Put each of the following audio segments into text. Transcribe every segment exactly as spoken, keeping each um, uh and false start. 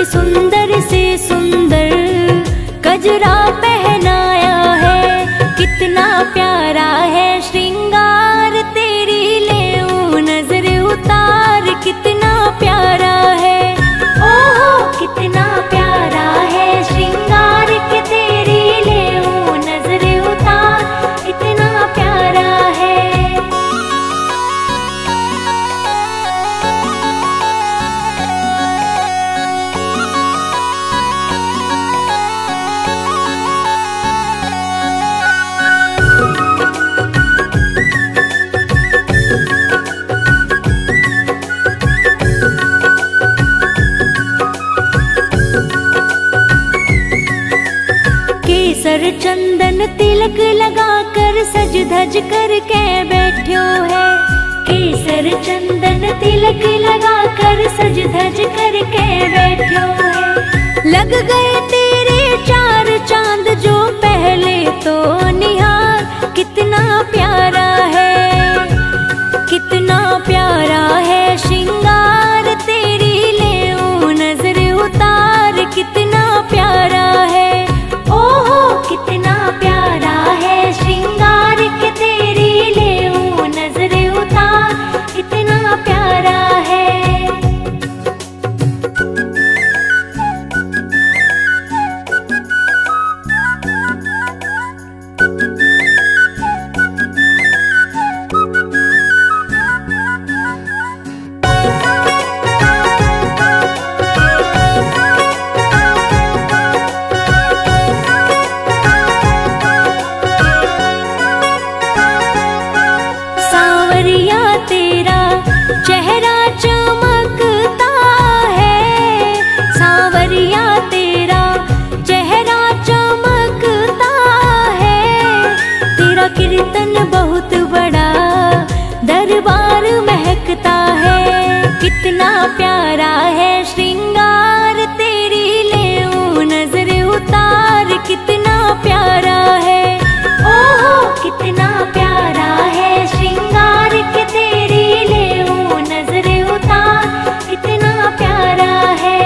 सुंदर से सुंदर गजरा पहनाया है। कितना प्यारा है श्रृंगार, तेरी लेऊं नजर उतार। कितना प्यारा है, ओहो कितना प्यारा है श्रृंगार के तेरी लेऊं नजर उतार। इतना प्यारा है। केसर चंदन तिलक लगाकर सज धज करके बैठ्यो है। केसर चंदन तिलक लगाकर सज धज करके बैठ्यो है। लग गए तेरे चार चांद जो पहले तो निहार। कितना प्यारा है, कितना प्यारा है श्रृंगार, तेरी लेऊं नजर उतार। कितना प्यारा है, ओहो कितना प्यारा है श्रृंगार के तेरी लेऊं नजर उतार। इतना प्यारा है। सांवरिया तेरा चेहरा चमकता है। सांवरिया तेरा चेहरा चमकता है। तेरा कीर्तन बहुत बड़ा दरबार महकता है। कितना प्यारा है श्रृंगार, तेरी लेऊं नजर उतार। कितना प्यारा है, ओहो कितना प्यारा है श्रृंगार के तेरी लेऊं नजर उतार। इतना प्यारा है।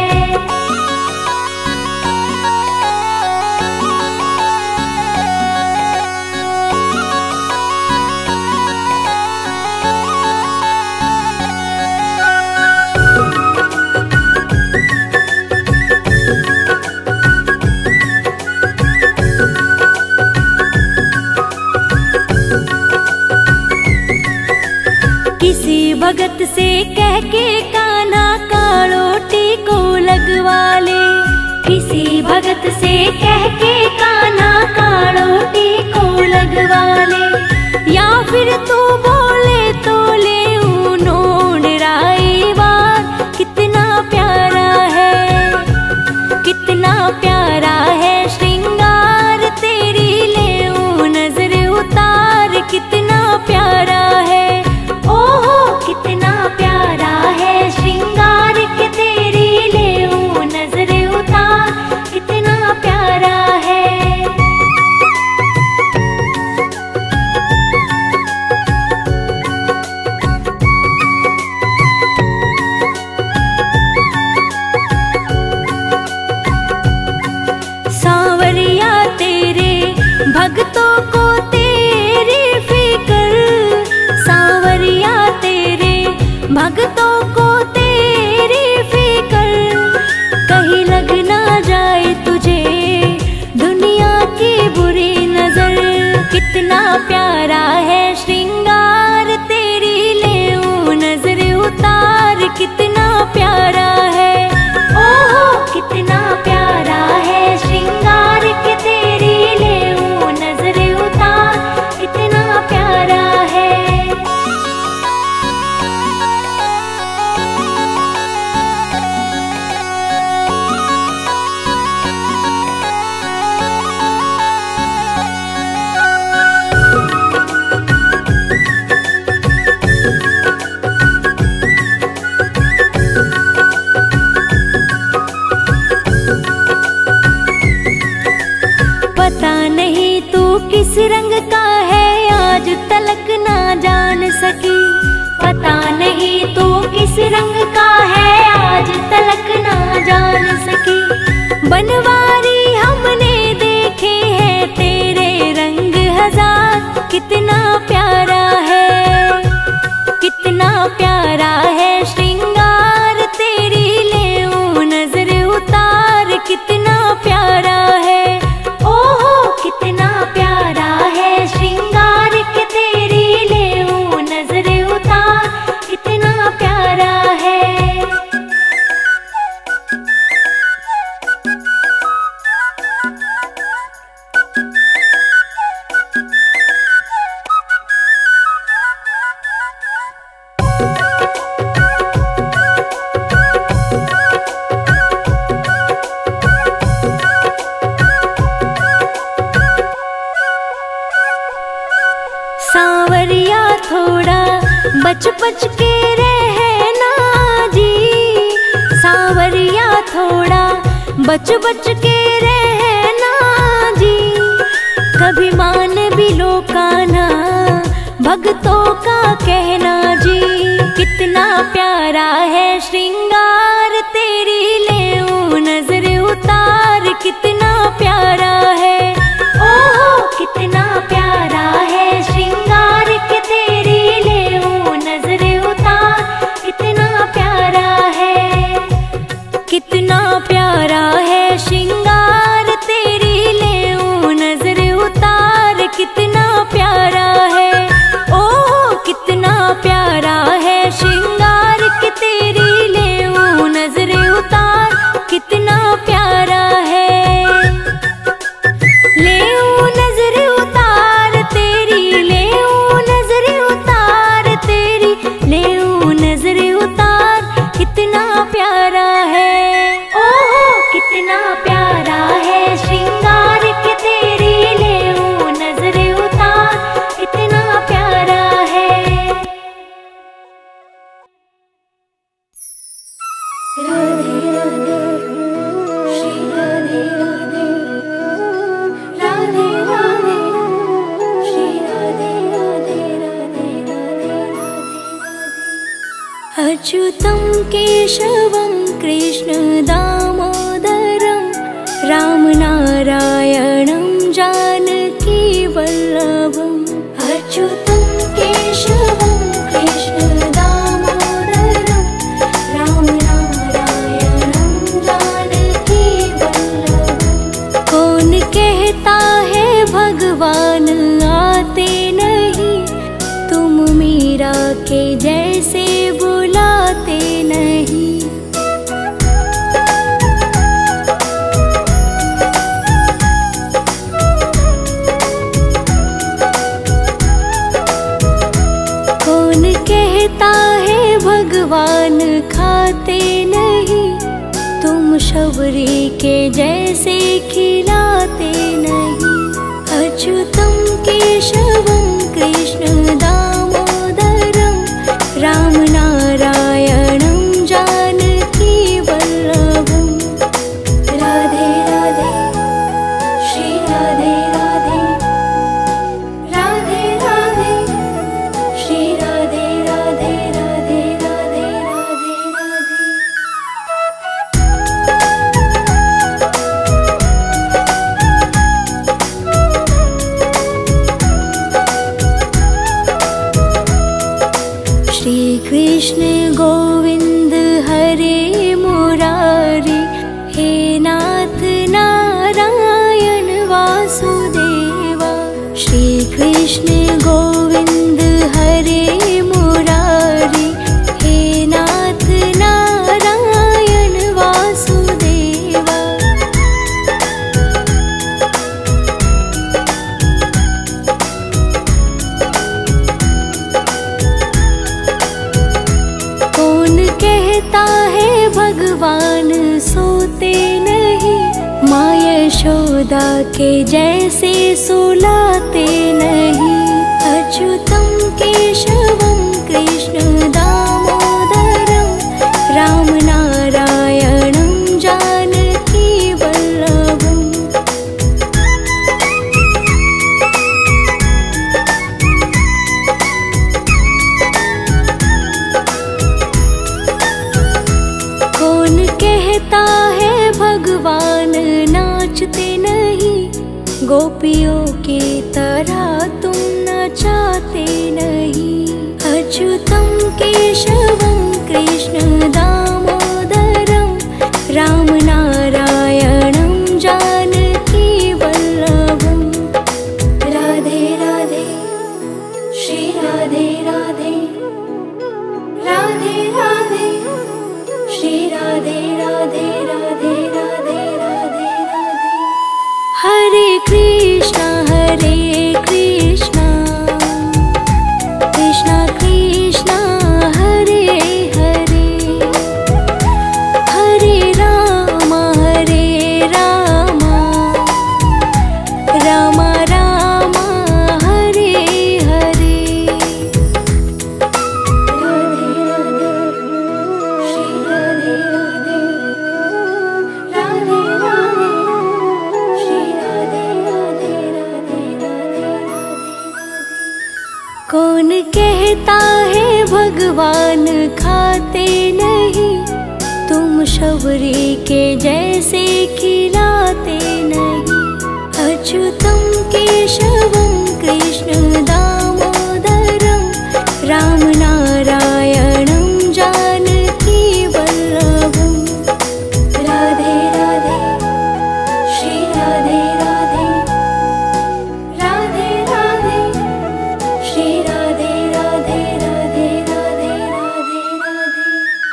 किसी भगत से कह के काना काड़ोटी को लगवा ले। किसी भगत से कह के काना काड़ोटी को लगवा ले। या फिर तू बोले तो ले नोड़ राई वार। कितना प्यारा है, कितना प्यारा है श्रृंगार, तेरी लेऊं नजर उतार। कितना प्यारा है, ओहो कितना प्यारा है श्रृंगार के तेरी लेऊं नजर उतार। इतना प्यारा है। सांवरिया तेरे भक्तों को तेरी फिक्र। सांवरिया तेरे भक्तों को तेरी फिक्र। कहीं लग ना जाए तुझे दुनिया की बुरी नजर। कितना प्यारा है श्रृंगार, तेरी लेऊं नजर उतार। कितना प्यारा है, ओहो कितना प्यारा है श्रृंगार के तेरी लेऊं नजर उतार। इतना प्यारा है। पता नहीं तू किस रंग का है, आज तलक ना जान सकी। पता नहीं तू किस रंग का है, आज तलक ना जान सकी। बच के रहना जी, सांवरिया थोड़ा बच बच के रहना जी। कभी मान भी लो कान्हा भक्तों का कहना जी। कितना प्यारा है श्रृंगार तेरी ले नजर उतार, कितना प्यारा है, ओहो कितना प्यारा है श्रृंगार के तेरी ले नजर उतार, कितना प्यारा है, कितना प्यारा है श्रृंगार तेरी ले नजर उतार, कितना प्यारा है, ओह कितना प्यारा है श्रृंगार के तेरी ले नजर उतार, कितना प्यारा है। ले नजर उतार तेरी, ले नजर उतार तेरी, ले नजर उतार, कितना प्यारा है, ओहो कितना प्यारा है श्रृंगार के तेरी ले नजर उतार, कितना प्यारा है। राधे राधे श्री राधे राधे, राधे राधे श्री राधे राधे राधे राधे राधे। अच्युतं केशवं कृष्ण दामोदरं रामनारायणं जानकी वल्लभम्। अच्युतं केशवं कृष्ण दामोदरं रामनारायणं जानकी वल्लभम्। कौन कहता है भगवान आते नहीं, तुम मीरा के जैसे बुलाते नहीं। कौन कहता है भगवान खाते नहीं, तुम शबरी के जैसे खिलाते नहीं। अच्युतं केशवं कृष्ण दामोदरं रामनारायणं जानकी वल्लभम्। राधे राधे श्री राधे राधे, राधे राधे श्री राधे राधे राधे राधे राधे राधे। श्री कृष्ण गोविंद हरे मुरारी, हे नाथ नारायण वासुदेवा। श्री कृष्ण गोविंद हरे मुरारी, हे नाथ नारायण वासुदेवा। कौन कहता है भगवान सोते नहीं, माँ यशोदा के जैसे सुलाते नहीं। अच्युतं केशवं कृष्ण दामोदरं रामनारायणं जानकी वल्लभम्। कौन कहता है भगवान नाचते नहीं, गोपियों की तरह तुम नचाते नहीं। अच्युतं केशवं कृष्ण दामोदरं रामनारायणं जानकी वल्लभम्। राधे राधे श्री राधे राधे, राधे राधे श्री राधे राधे राधे राधे राधे राधे। हरे कृष्णा हरे कृष्णा, कृष्णा कृष्णा हरे हरे, हरे राम हरे राम, राम राम हरे हरे। भगवान खाते नहीं, तुम शबरी के जैसे खिलाते नहीं। अच्युतम केशवम कृष्ण दामोदरम, राम नारायणम जानकी वल्लभम। राधे राधे श्री राधे राधे, राधे राधे श्री राधे राधे, राधे राधे राधे राधे।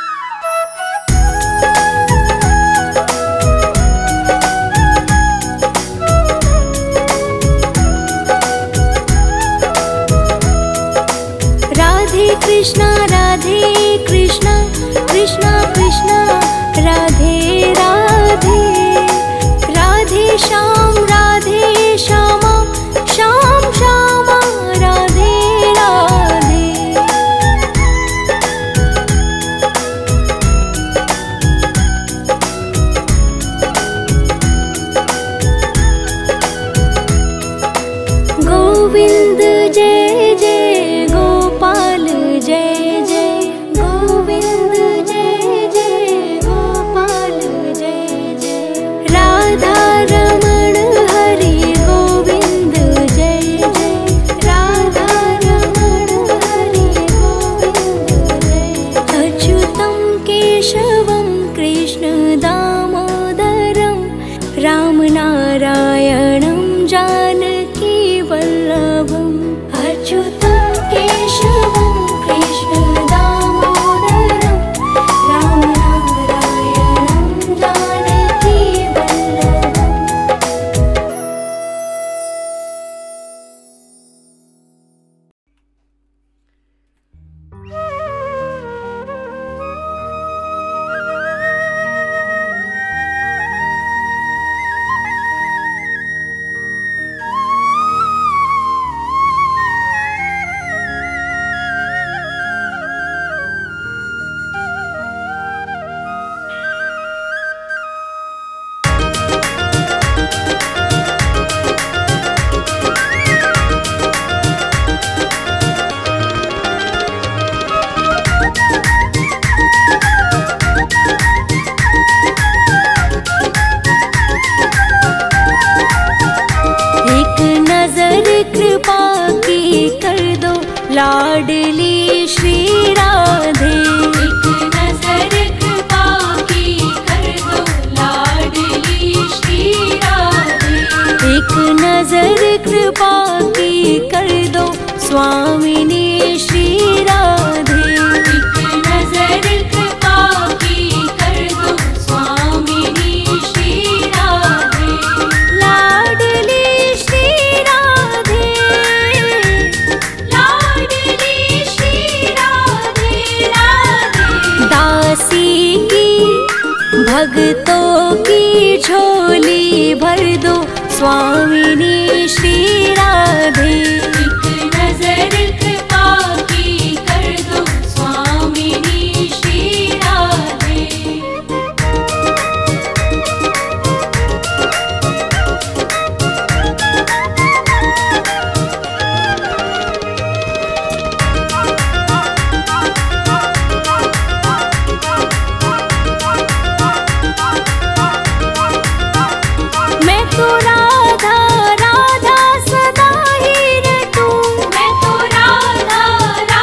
राधे कृष्णा राधे कृष्णा, कृष्णा कृष्णा राधे राधे। राधे श्याम राधे श्यामा, श्याम श्यामा राधे राधे। गोविंद जय जय, गोपाल जय जय, गोविंद जय जय, गोपाल जय जय। राधा रमण हरि गोविंद जय जय, राधा रमण हरि गोविंद जय। अच्युतम केशवम कृष्ण दामोदरम, राम नारायणम जानकी वल्लभम। अच्युतम केशवम कृष्ण दामोदरम, राम नारायणम जानकी वल्लभम। कृपा की कर दो लाडली श्री राधे। एक नजर कृपा की कर दो लाडली श्री राधे। एक नजर कृपा की कर दो स्वामिनी श्री राधे। एक नजर कृपा की कर दो स्वामिनी श्री राधे। लाडली भक्तों की झोली भर दो स्वामिनी श्री राधे। एक नजर कृपा की कर दो स्वामिनी श्री राधे। राधा राधा सदा ही रटूं, मैं तो राधा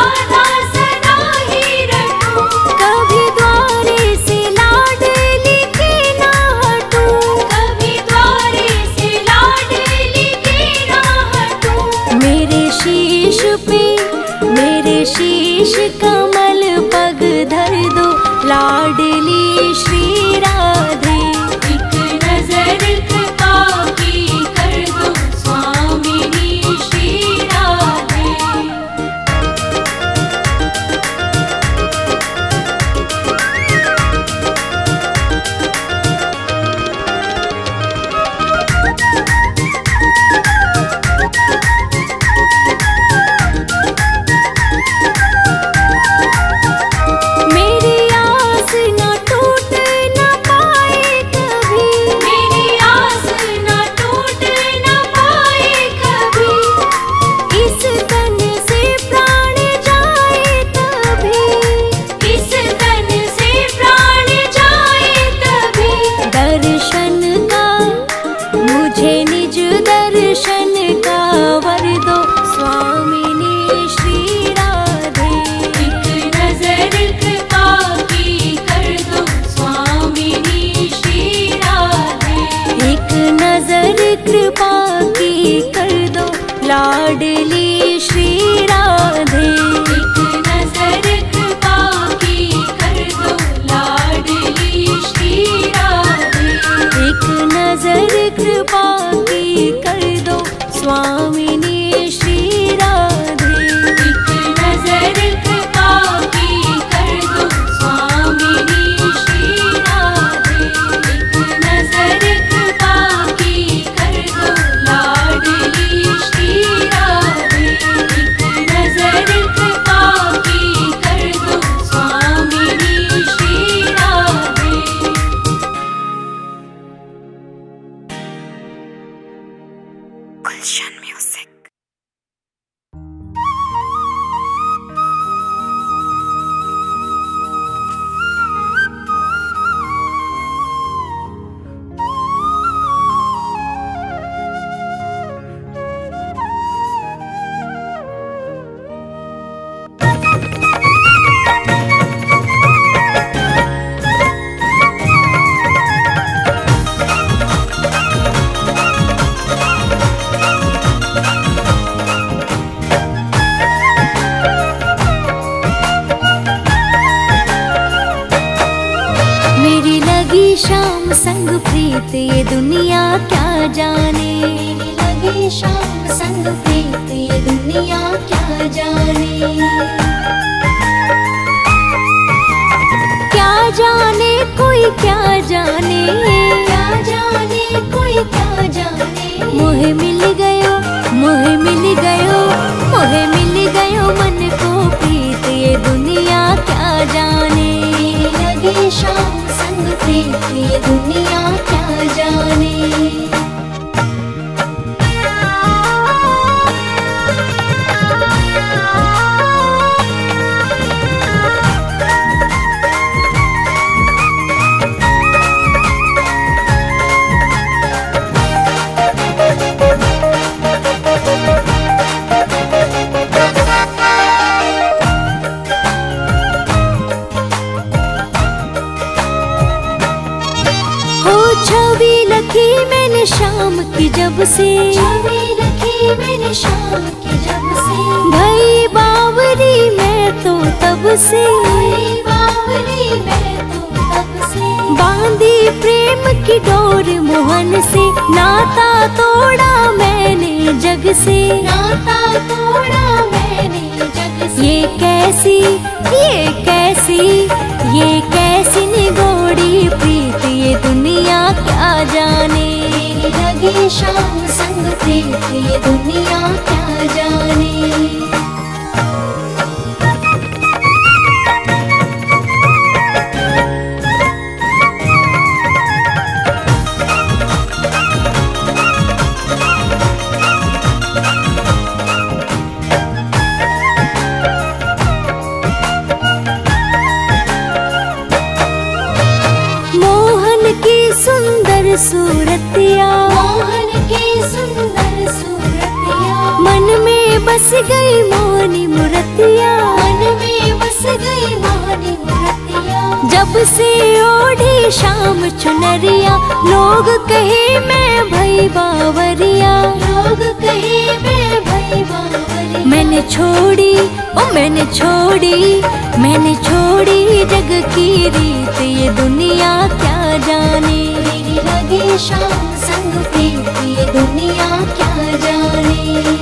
लाडली श्री राधे। एक नजर कृपा की कर दो लाडली श्री राधे। एक नजर कृपा की कर दो स्वामिनी श्री राधे। एक नजर कृपा की कर दो स्वामिनी श्री राधे। एक नजर कृपा की कर दो लाडली श्री राधे। एक नजर कृपा की कर दो स्वामिनी श्री राधे। गुलशन म्यूजिक। मेरी लगी शाम संग प्रीत ये दुनिया क्या जाने। मेरी लगी शाम संग प्रीत ये दुनिया क्या जाने। क्या जाने कोई क्या जाने। क्या जाने कोई क्या जाने। मोहे मिल गयो मोहे मिल गयो मोहे मिल गयो मन को प्रीत ये दुनिया क्या जाने। मेरी लगी शाम संग प्रीत ये दुनिया क्या जाने। छवि लखी मैंने शाम की जब से। छवि लखी मैंने शाम की जब से। भई बावरी मैं तो तब से। भई बावरी मैं तो तब से। बांधी प्रेम की डोर मोहन से। नाता तोड़ा मैंने जग से। नाता तोड़ा मैंने जग से। ये कैसी ये कैसी ये कैसी निगोड़ी प्रीत ये दुनिया क्या जाने। मेरी लगी शाम संग प्रीत ये दुनिया क्या जाने। सुंदर सूरतिया मोहन की सुंदर सूरतिया। मन में बस गई मोहनी मूर्तिया। मन में बस गई मोहनी मूर्तिया। जब से ओढ़ी शाम चुनरिया। लोग कहे मैं भई बावरिया। लोग कहे मैं भई बावरिया। मैंने छोड़ी ओ मैंने छोड़ी मैंने छोड़ी जग की रीत ये दुनिया क्या जाने। मेरी लगी शाम संग प्रीत ये दुनिया क्या जाने।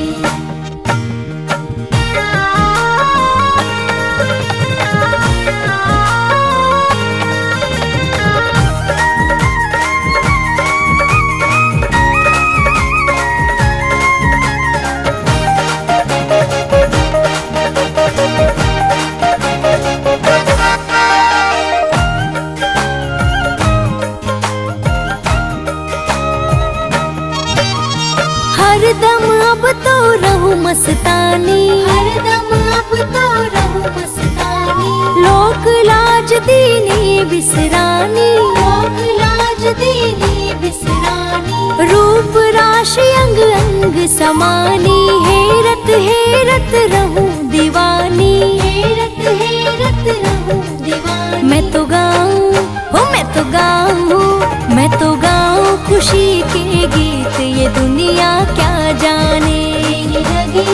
हरदम अब तो रहूं मस्तानी। हरदम अब तो रहूं मस्तानी। लोक लाज दीनी बिसरानी। लोक लाज दीनी बिसरानी। रूप राशि अंग अंग समानी। हेरत हेरत रहूं दीवानी। हेरत हेरत रहूं दीवानी। मैं तो गाऊं हो मैं तो गाऊं मैं तो गाऊं खुशी के गीत ये दुनिया क्या जाने। मेरी लगी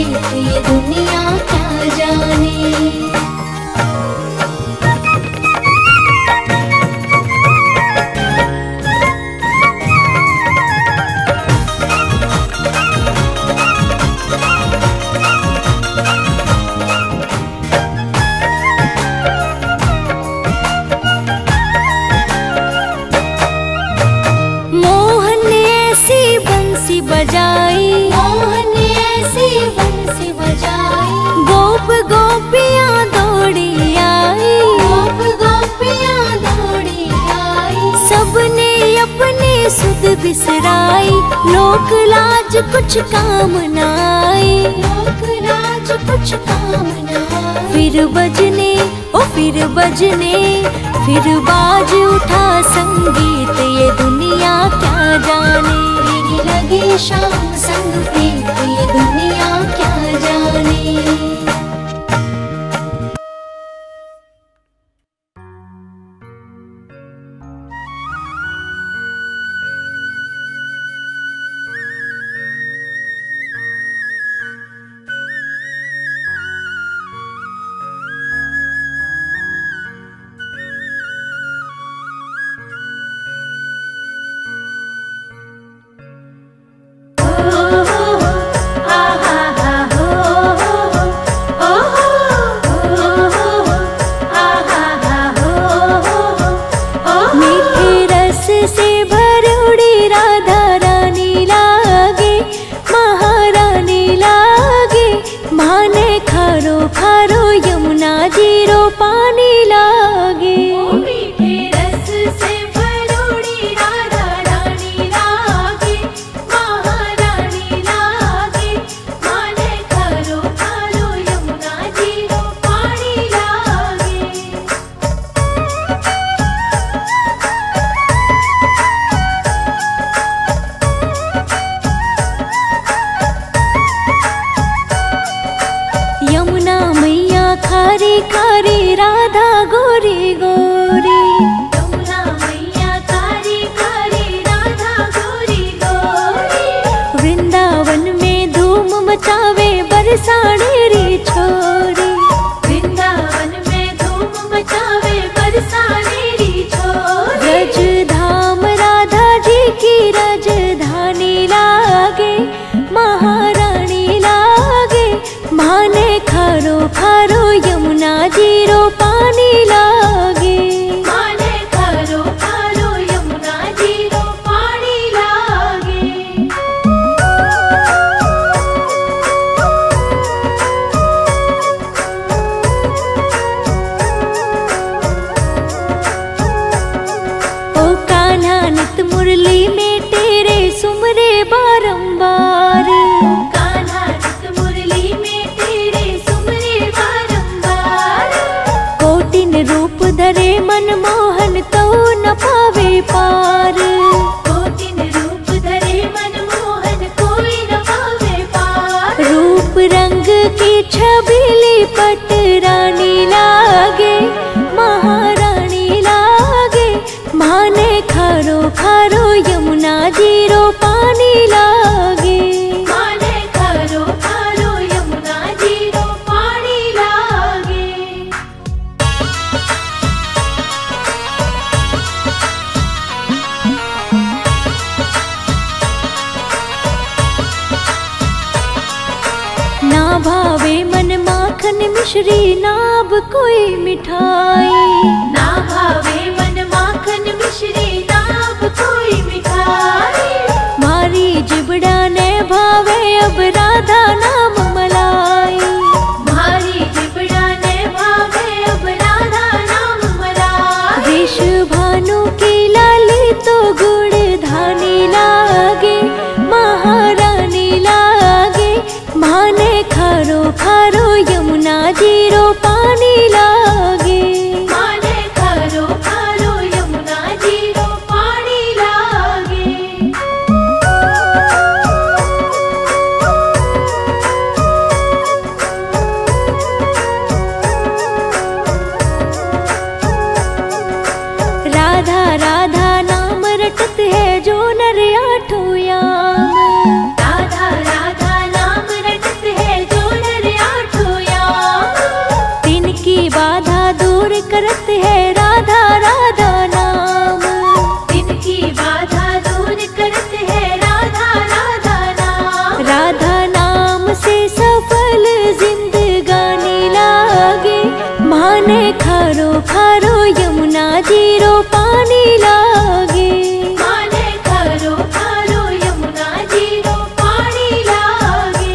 प्रीत ये दुनिया क्या जाने। बजाई मोहन ने ऐसी बंसी बजाई, गोप गोपियाँ दौड़ी आई, गोप गोपियाँ दौड़ी आई। सबने अपने सुध बिसराई, लोक लाज कुछ काम न आई, लोक लाज कुछ काम न आई। फिर बजने ओ फिर बजने फिर बाज उठा संगीत ये दुनिया क्या जाने। लगे शाम संग प्रीत ये दुनिया क्या जाने। खारी खारी राधा गोरी गोरी, यमुना मैया खारी खारी राधा गोरी गोरी। वृंदावन में धूम मचावे बरसाने री छोरी, वृंदावन में धूम मचावे बरसाने री छोरी। ब्रज धाम राधा जी की राजधानी लागे, महारानी लागे, माने खारो खारो यमुना जीरो पानी लागे, माने खारो खारो यमुना जीरो पानी लागे। ओ कान्हा नित मुरली में तेरे सुमरे बारंबार, कान्हा नित मुरली में तेरे सुमरे बारंबार। कोटिन रूप धरे मनमोहन तो न पावे पार, कोटिन रूप धरे मनमोहन कोई न पावे पार। रूप रंग की छबीली पट रानी लागे, महारानी लागे, माने खारो खारो यमुना जीरो पानी लागे, माने खारो खारो यमुना जीरो पानी लागे। ना भावे मन माखन मिश्री नाब कोई मिठाई, ना भावे मन माखन मिश्री नाब कोई मिठाई। मारी जिबड़ा ने भावे अब राधा नाम मलाई, मारी जिबड़ा ने भावे अब राधा नाम मलाई। विष भानु की लाली तो गुड़ धानी लागे, महारानी लागे, माने खारो खारो यमुना जीरो पानी लागे, माने खारो खारो यमुना जीरो पानी लागे। राधा राधा नाम रटत है जो नर आठों याम, राधा राधा नाम रटत है जो जीरो पानी लागे। माने थारो थारो यमुना जीरो पानी लागे।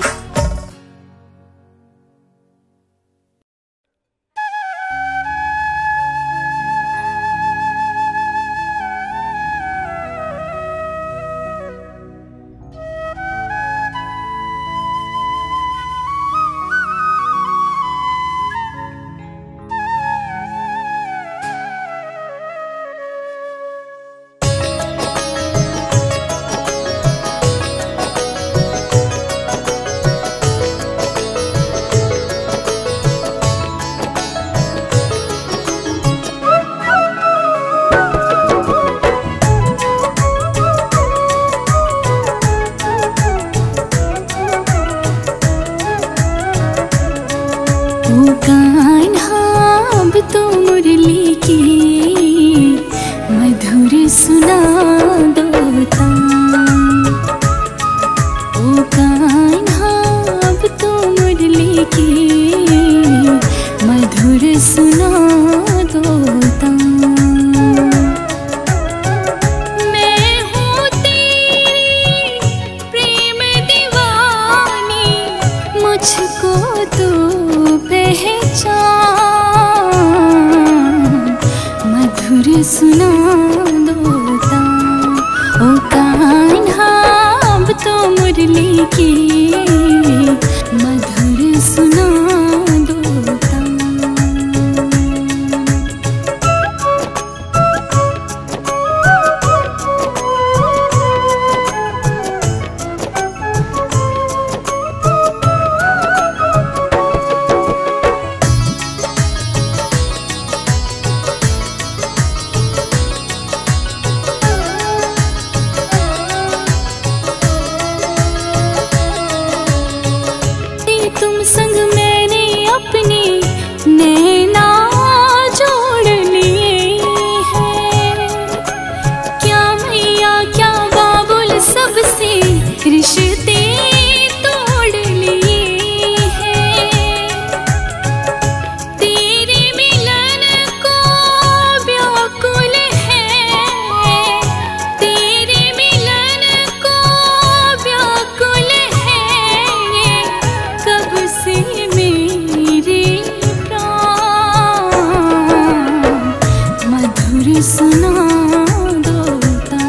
ओ कान्हा अब तो मुरली की मधुर सुना दोता। ओ कान्हा अब तो मुरली की मधुर सुना दोता। मैं हूँ तेरी प्रेम दीवानी, मुझको तू पहचान, मधुर सुना दोता। ओ कान्हा अब तो मुरली की मधुर सुना दोता। तुम संग मैंने अपने नैना जोड़ लिए हैं। क्या मैया क्या बाबुल सबसे रिश्ते तोड़ लिए हैं। तेरे मिलन को व्याकुल है, तेरे मिलन को व्याकुल है। कब से मेरे प्राण मधुर सुना दोता।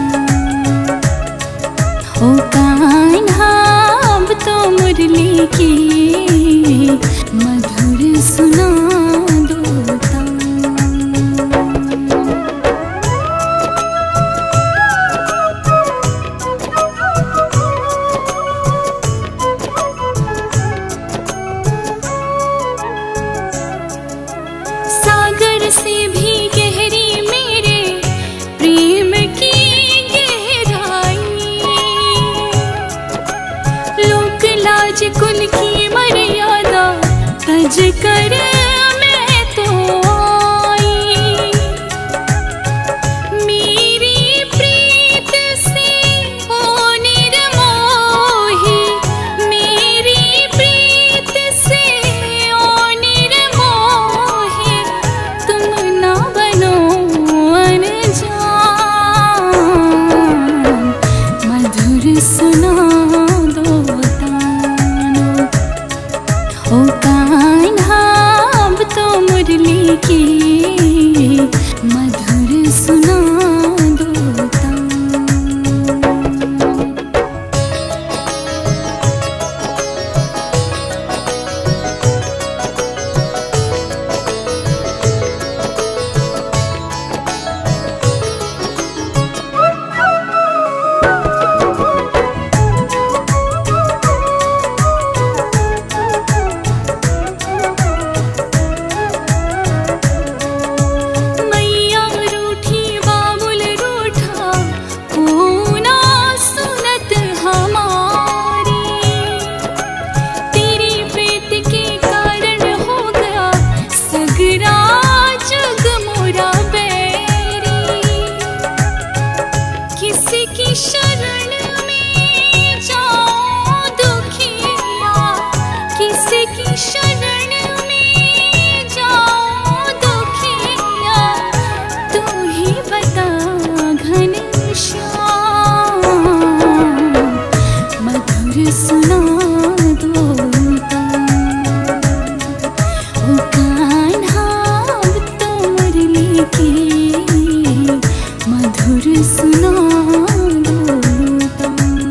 ओ कान्हा अब तो मुरली की मधुर सुना दोता। सागर से भी गहरी मेरे सुना दूँ तो।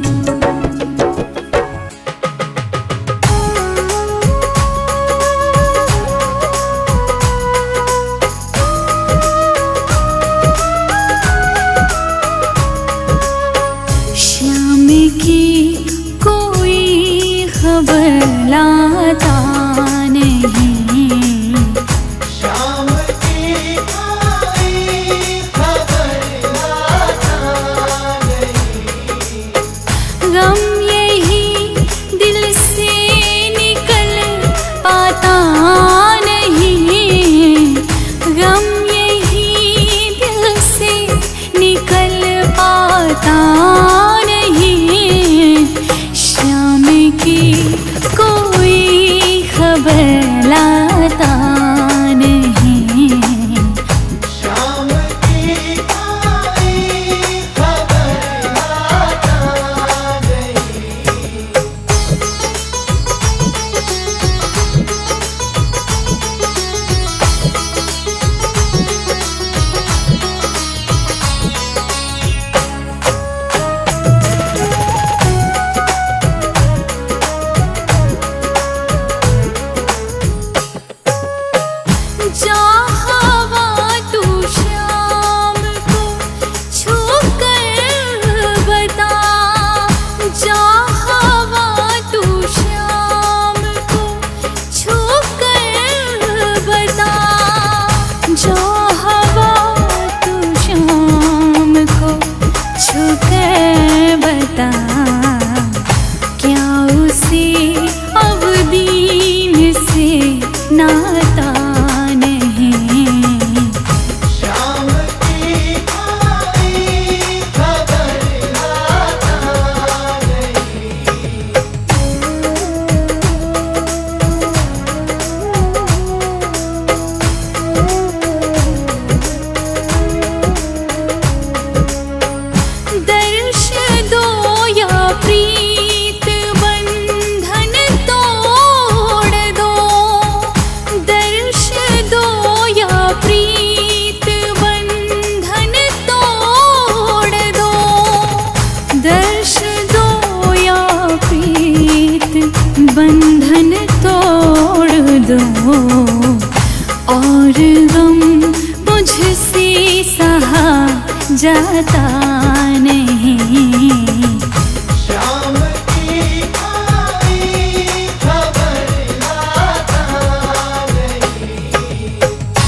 श्याम की कोई खबर लाता नहीं, श्याम की कोई खबर लाता नहीं। गम यही दिल से निकल पाता नहीं, गम यही दिल से निकल पाता नहीं। श्याम की कोई खबर लाता नहीं, श्याम की कोई खबर लाता नहीं। जा हवा तू शाम को छू कर बता, जा हवा तू शाम को छू कर बता, जा हवा तू शाम को छू कर बता। क्या उसे अब दीन से नाता श्याम की कोई खबर लाता नहीं। दर्श दो या प्रीत बंधन तोड़ दो, दर्श दो या प्रीत बंधन तोड़ दो, दर्श दो या प्रीत बंधन तोड़ दो। और गम मुझसे सहा जाता नहीं, श्याम की कोई खबर लाता नहीं।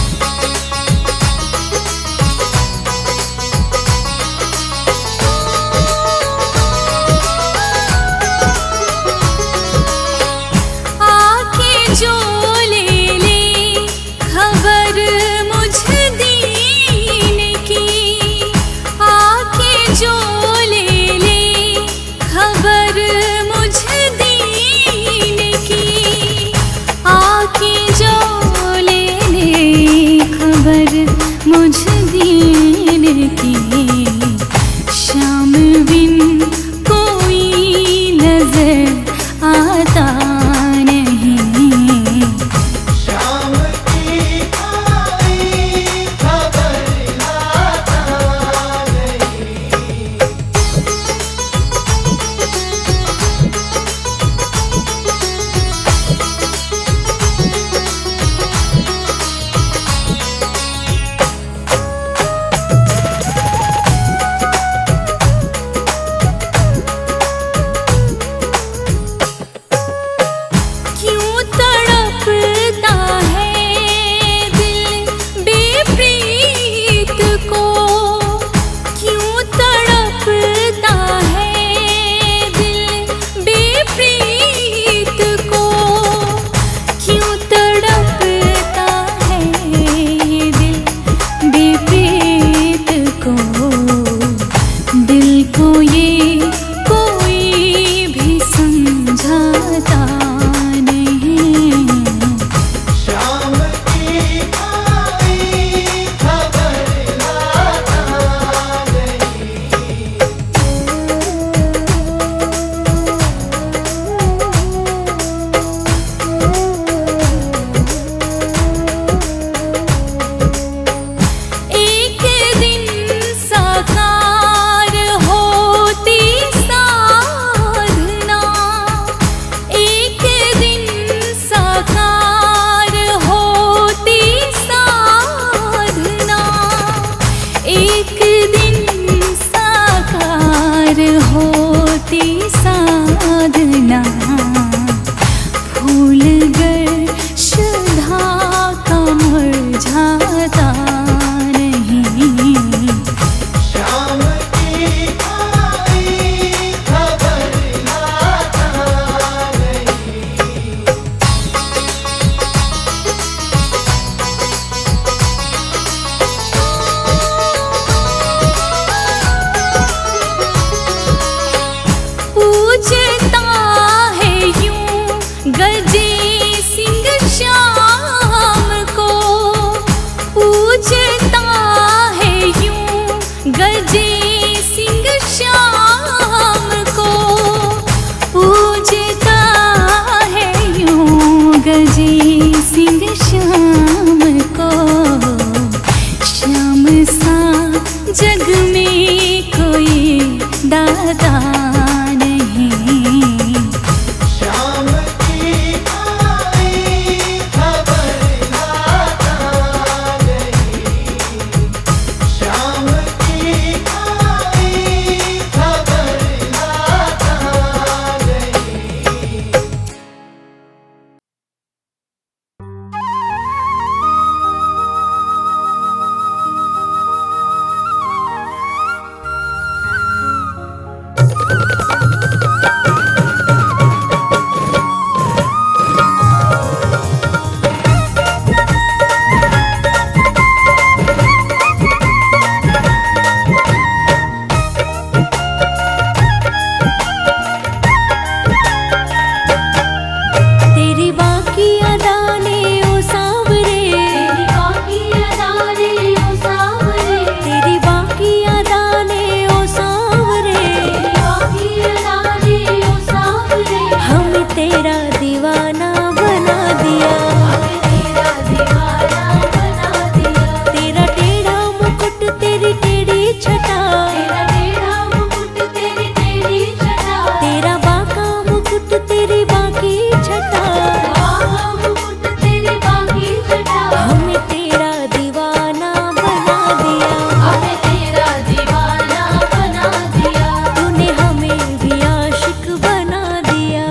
आके जो ले ले खबर मुझ दीन की, आके जो ले ले खबर मुझ दीन की, आके जो ले ले खबर मुझ दीन की। श्याम बिन कोई नजर आता नहीं, श्याम की कोई खबर लाता नहीं। अजय सिंह श्याम को, श्याम सा जग में कोई दादा नहीं। श्याम की आई खबर लाता नहीं, श्याम की आई खबर लाता नहीं। तेरी बाकी अदाने ओ सांवरे, तेरी बाकी अदाने ओ सांवरे, तेरी बाकी अदाने ओ सांवरे, तेरी बाकी अदाने ओ सांवरे। हम तेरा दीवाना बना दिया, हमें तेरा दीवाना बना दिया। तेरा टेढ़ा मुकुट तेरी टेढ़ी छटा, तेरा टेढ़ा मुकुट तेरी टेढ़ी छटा, तेरा बांका मुकुट तेरी बाकी छटा, मुकुट तेरी बाकी छटा। हमें तेरा दीवाना बना दिया, हमें तेरा दीवाना बना दिया। तूने हमें भी आशिक बना दिया।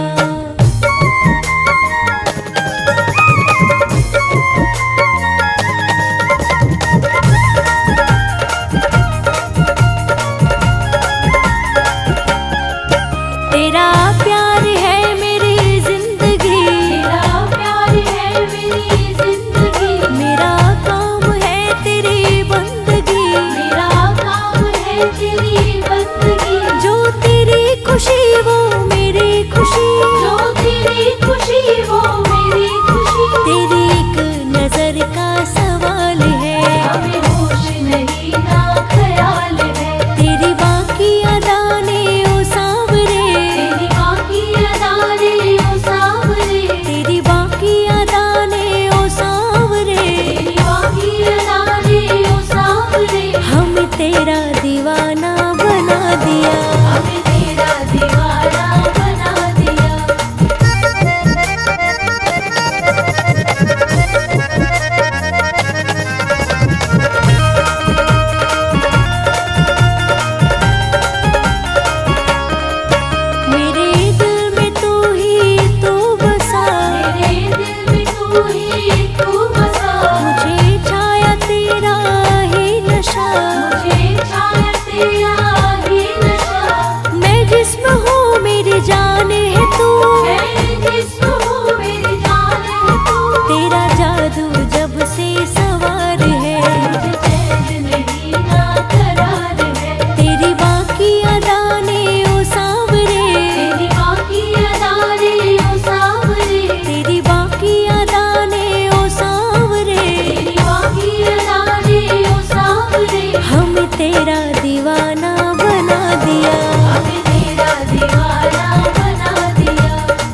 तेरा प्यार है मेरी जिंदगी, तेरा प्यार है मेरी जिंदगी। मेरा काम है तेरी बंदगी, मेरा काम है तेरी बंदगी। जो तेरी खुशी वो मेरी खुशी, जो तेरी खुशी वो मेरी खुशी। तेरी एक नजर का सवाल है, हमें होश नहीं ना ख्याल है। तेरी बाकी अदाने ओ सांवरे, तेरी बाकी अदाने ओ सांवरे, तेरी बाकी अदाने ओ सांवरे, तेरी बाकी अदाने ओ सांवरे। हम तेरा दीवाना बना दिया, हमें तेरा दीवाना बना दिया। मेरे दिल में तू ही तू बसा, मेरे दिल में तू ही तू बसा। मुझे छाया तेरा ही नशा, मुझे छाया तेरा ही नशा। मैं जिस्म हूँ मेरी जान है तू, मैं जिस्म हूँ मेरी जान है तू। तेरा जादू जब से सवार है, मुझे चैन नहीं ना करार है। तेरी बाकी अदाने ओ सांवरे, तेरी बाकी अदाने ओ सांवरे, तेरी बाकी अदाने ओ सांवरे, तेरी बाकी अदाने ओ सांवरे। हम तेरा दीवाना बना दिया, हमें तेरा दीवाना बना दिया।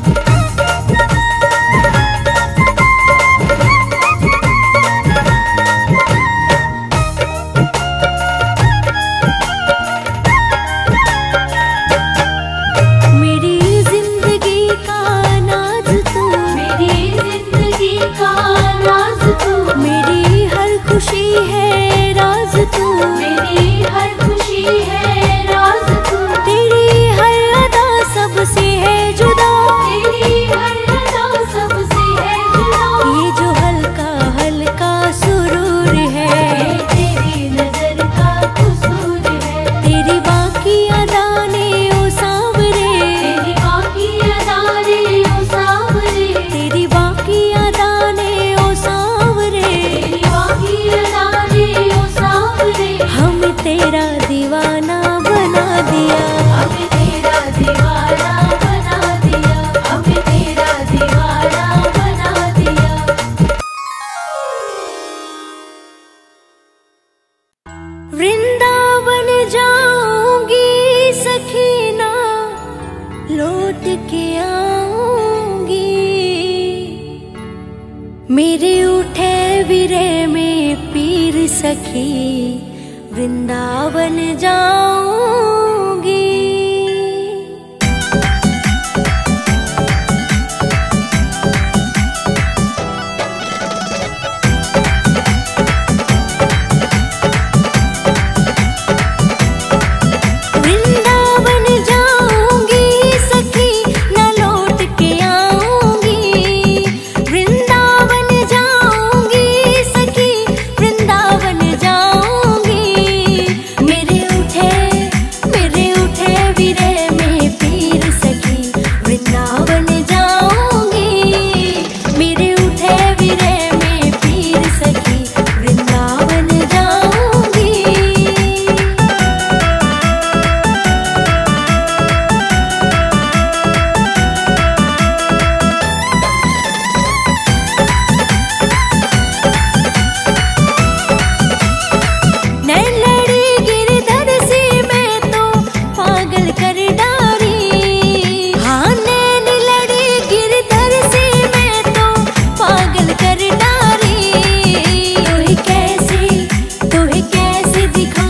मेरी जिंदगी का नाज तू, मेरी जिंदगी का नाज तू। मेरी हर खुशी है राज तू, मेरी हर खुशी है राज तू। तेरी हर अदा सबसे है जुदा, तेरी हर अदा सबसे है जुदा। ये जो हल्का हल्का सुरूर है, ये तेरी नजर का कसूर है। तेरी बाकी अदाने ओ सांवरे, तेरी बाकी अदाने ओ सांवरे, तेरी बाकी अदाने ओ सांवरे, तेरी बाकी अदाने ओ सांवरे। हम तेरा दीवाना मेरे उठे विरह में पीर सखी, वृंदावन जाऊंगी। वृंदावन जाऊंगी सखी, न लौट के आऊंगी। वृंदावन जाऊंगी सखी, वृंदावन जाऊंगी। मेरे उठे मेरे उठे विरह में पीर सखी, वृंदावन जाऊंगी। मेरे उठे विरह में पीर सखी, वृंदावन जाऊंगी। नैन लड़ी गिरधर से मैं तो पागल कर डारी। हाँ नैन लड़ी गिरधर से मैं तो पागल कर डारी। तोहे कैसे तोहे कैसे दिखा